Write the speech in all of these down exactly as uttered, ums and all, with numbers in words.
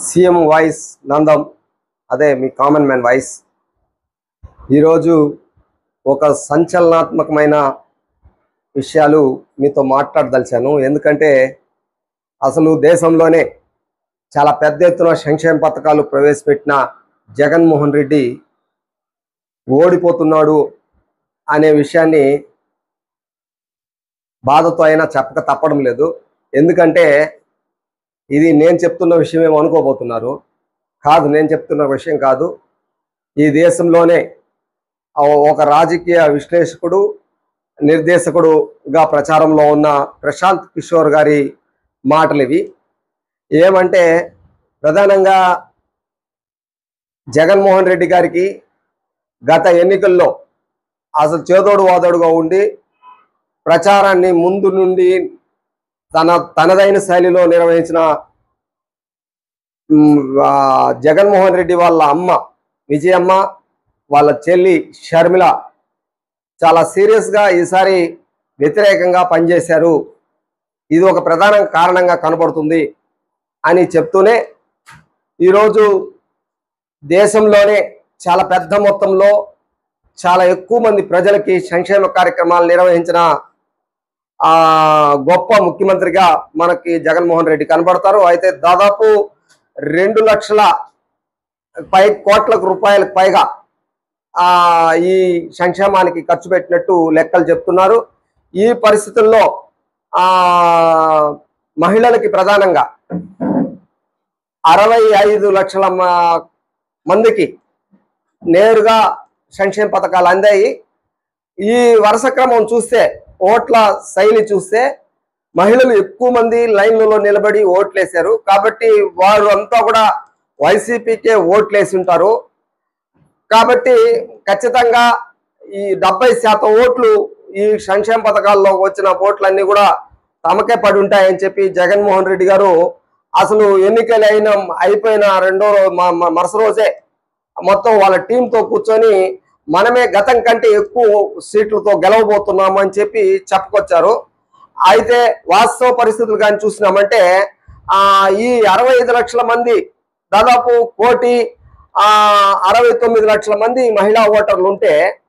CM voice Nandam, అదే మీ common man voice. ఈరోజు ఒక సంచలనాత్మకమైన విషయాలు మీతో మాట్లాడదలిచాను. ఎందుకంటే అసలు దేశంలోనే చాలా పెద్ద ఎత్తున సంక్షేమ పథకాలు ప్రవేశపెట్టిన జగన్మోహన్ రెడ్డి ఓడిపోతున్నాడు అనే విషయాన్ని బాధతో అయినా చెప్పక తప్పడం లేదు. ఎందుకంటే ఇది నేను చెప్తున్న విషయం ఏమో అనుకోబోతున్నారు. కాదు, నేను చెప్తున్న విషయం కాదు. ఈ దేశంలోనే ఒక రాజకీయ విశ్లేషకుడు, నిర్దేశకుడుగా ప్రచారంలో ఉన్న ప్రశాంత్ కిషోర్ గారి మాటలు ఇవి. ఏమంటే ప్రధానంగా జగన్మోహన్ రెడ్డి గారికి గత ఎన్నికల్లో అసలు చేదోడు వాదోడుగా ఉండి ప్రచారాన్ని ముందు నుండి తన తనదైన శైలిలో నిర్వహించిన జగన్మోహన్ రెడ్డి వాళ్ళ అమ్మ విజయమ్మ, వాళ్ళ చెల్లి షర్మిల చాలా సీరియస్గా ఈసారి వ్యతిరేకంగా పనిచేశారు. ఇది ఒక ప్రధాన కారణంగా కనబడుతుంది అని చెప్తూనే ఈరోజు దేశంలోనే చాలా పెద్ద మొత్తంలో చాలా ఎక్కువ మంది ప్రజలకి సంక్షేమ కార్యక్రమాలు నిర్వహించిన ఆ గొప్ప ముఖ్యమంత్రిగా మనకి జగన్మోహన్ రెడ్డి కనబడతారు. అయితే దాదాపు రెండు లక్షల పై కోట్ల రూపాయలకు పైగా ఆ ఈ సంక్షేమానికి ఖర్చు పెట్టినట్టు లెక్కలు చెప్తున్నారు. ఈ పరిస్థితుల్లో ఆ మహిళలకి ప్రధానంగా అరవై ఐదు లక్షల మందికి నేరుగా సంక్షేమ పథకాలు అందాయి. ఈ వరుస క్రమం చూస్తే, ఓట్ల శైలి చూస్తే మహిళలు ఎక్కువ మంది లైన్లలో నిలబడి ఓట్లేశారు. కాబట్టి వారు అంతా కూడా వైసీపీకే ఓట్లేసి ఉంటారు. కాబట్టి ఖచ్చితంగా ఈ డెబ్బై శాతం ఓట్లు ఈ సంక్షేమ పథకాల్లో వచ్చిన ఓట్లన్నీ కూడా తమకే పడి ఉంటాయని చెప్పి జగన్మోహన్ రెడ్డి గారు అసలు ఎన్నికలు అయిన అయిపోయిన రెండో మరుస రోజే మొత్తం వాళ్ళ టీంతో కూర్చొని మనమే గతం కంటే ఎక్కువ సీట్లతో గెలవబోతున్నాము అని చెప్పి చెప్పుకొచ్చారు. అయితే వాస్తవ పరిస్థితులు కానీ చూసినామంటే ఆ ఈ అరవై ఐదు లక్షల మంది దాదాపు కోటి ఆ అరవై తొమ్మిది లక్షల మంది మహిళా ఓటర్లు ఉంటే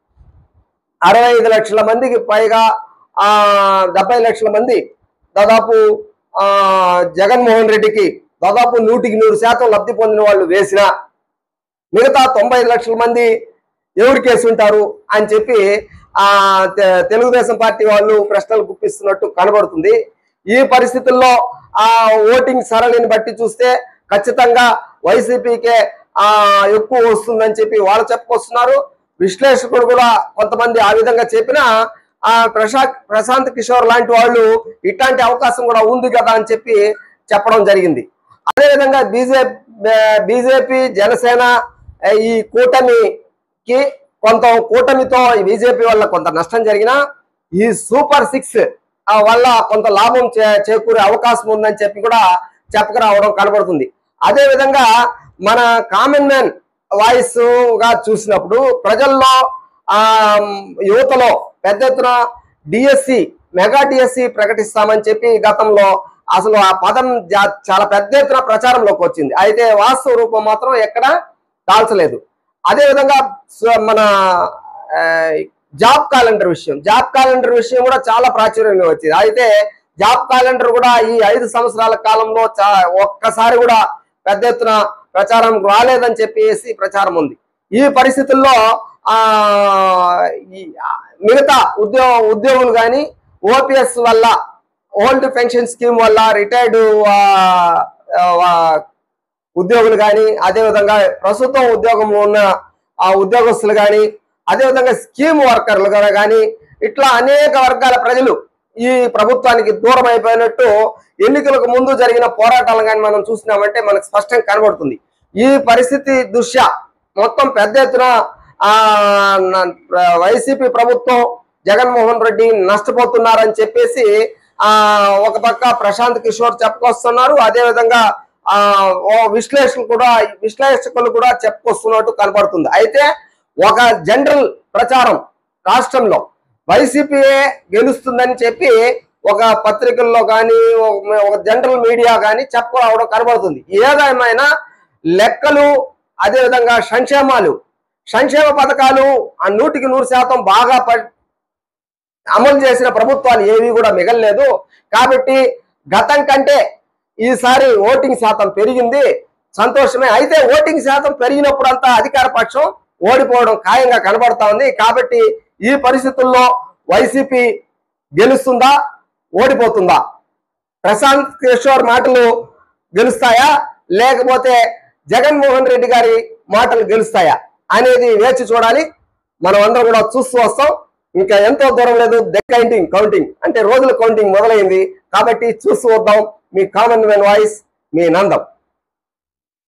అరవై ఐదు లక్షల మందికి పైగా ఆ డెబ్బై లక్షల మంది దాదాపు ఆ జగన్మోహన్ రెడ్డికి దాదాపు నూటికి నూరు శాతం లబ్ధి పొందిన వాళ్ళు వేసిన మిగతా తొంభై లక్షల మంది ఎవరు కేసు ఉంటారు అని చెప్పి ఆ తెలుగుదేశం పార్టీ వాళ్ళు ప్రశ్నలు గుప్పిస్తున్నట్టు కనబడుతుంది. ఈ పరిస్థితుల్లో ఆ ఓటింగ్ సరళిని బట్టి చూస్తే ఖచ్చితంగా వైసీపీకే ఆ ఎక్కువ వస్తుందని చెప్పి వాళ్ళు చెప్పుకొస్తున్నారు. విశ్లేషకుడు కూడా కొంతమంది ఆ విధంగా చెప్పినా ఆ ప్రశాంత్ ప్రశాంత్ కిషోర్ లాంటి వాళ్ళు ఇట్లాంటి అవకాశం కూడా ఉంది కదా అని చెప్పి చెప్పడం జరిగింది. అదేవిధంగా బీజేపీ బీజేపీ జనసేన ఈ కూటమికి కొంత కూటమితో బీజేపీ వల్ల కొంత నష్టం జరిగినా ఈ సూపర్ సిక్స్ వల్ల కొంత లాభం చేకూరే అవకాశం ఉందని చెప్పి కూడా చెప్పకరావడం కనబడుతుంది. అదేవిధంగా మన కామన్ మ్యాన్ వాయిస్ గా చూసినప్పుడు ప్రజల్లో ఆ యువతలో పెద్ద ఎత్తున డిఎస్సి మెగా డిఎస్సి ప్రకటిస్తామని చెప్పి గతంలో అసలు ఆ పదం చాలా పెద్ద ఎత్తున ప్రచారంలోకి వచ్చింది. అయితే వాస్తవ రూపం మాత్రం ఎక్కడ దాల్చలేదు. అదేవిధంగా మన జాబ్ క్యాలెండర్ విషయం జాబ్ క్యాలెండర్ విషయం కూడా చాలా ప్రాచుర్యంగా వచ్చింది. అయితే జాబ్ క్యాలెండర్ కూడా ఈ ఐదు సంవత్సరాల కాలంలో చా ఒక్కసారి కూడా పెద్ద ఎత్తున ప్రచారం రాలేదని చెప్పేసి ప్రచారం ఉంది. ఈ పరిస్థితుల్లో ఆ మిగతా ఉద్యోగ ఉద్యోగులు కానీ ఓపీఎస్ వల్ల, ఓల్డ్ పెన్షన్ స్కీమ్ వల్ల రిటైర్డ్ ఉద్యోగులు కానీ, అదేవిధంగా ప్రస్తుతం ఉద్యోగంలో ఉన్న ఆ ఉద్యోగస్తులు కానీ, అదేవిధంగా స్కీమ్ వర్కర్లు కానీ ఇట్లా అనేక వర్గాల ప్రజలు ఈ ప్రభుత్వానికి దూరం అయిపోయినట్టు ఎన్నికలకు ముందు జరిగిన పోరాటాలు కానీ మనం చూసినామంటే మనకు స్పష్టంగా కనబడుతుంది. ఈ పరిస్థితి దృష్ట్యా మొత్తం పెద్ద ఎత్తున ఆ వైసీపీ ప్రభుత్వం జగన్మోహన్ రెడ్డి నష్టపోతున్నారని చెప్పేసి ఆ ఒక పక్క ప్రశాంత్ కిషోర్ చెప్పుకొస్తున్నారు. అదేవిధంగా ఆ విశ్లేషకులు కూడా విశ్లేషకులు కూడా చెప్పుకొస్తున్నట్టు కనబడుతుంది. అయితే ఒక జనరల్ ప్రచారం రాష్ట్రంలో వైసీపీయే గెలుస్తుందని చెప్పి ఒక పత్రికల్లో కానీ ఒక జనరల్ మీడియా కానీ చెప్పుకోవడం కనబడుతుంది. ఏదేమైనా లెక్కలు అదేవిధంగా సంక్షేమాలు సంక్షేమ పథకాలు ఆ నూటికి నూరు శాతం బాగా అమలు చేసిన ప్రభుత్వాలు ఏవి కూడా మిగలలేదు. కాబట్టి గతం కంటే ఈసారి ఓటింగ్ శాతం పెరిగింది, సంతోషమే. అయితే ఓటింగ్ శాతం పెరిగినప్పుడు అంతా అధికార పక్షం ఓడిపోవడం ఖాయంగా కనబడతా ఉంది. కాబట్టి ఈ పరిస్థితుల్లో వైసీపీ గెలుస్తుందా, ఓడిపోతుందా? ప్రశాంత్ కిషోర్ మాటలు గెలుస్తాయా, లేకపోతే జగన్మోహన్ రెడ్డి గారి మాటలు గెలుస్తాయా అనేది వేచి చూడాలి. మనం అందరం కూడా చూస్తూ వస్తాం. ఇంకా ఎంతో దూరం లేదు, కౌంటింగ్ కౌంటింగ్ అంటే రోజుల కౌంటింగ్ మొదలైంది. కాబట్టి చూస్తూ వద్దాం. మీ కామన్ మ్యాన్ వాయిస్, మీ నందం.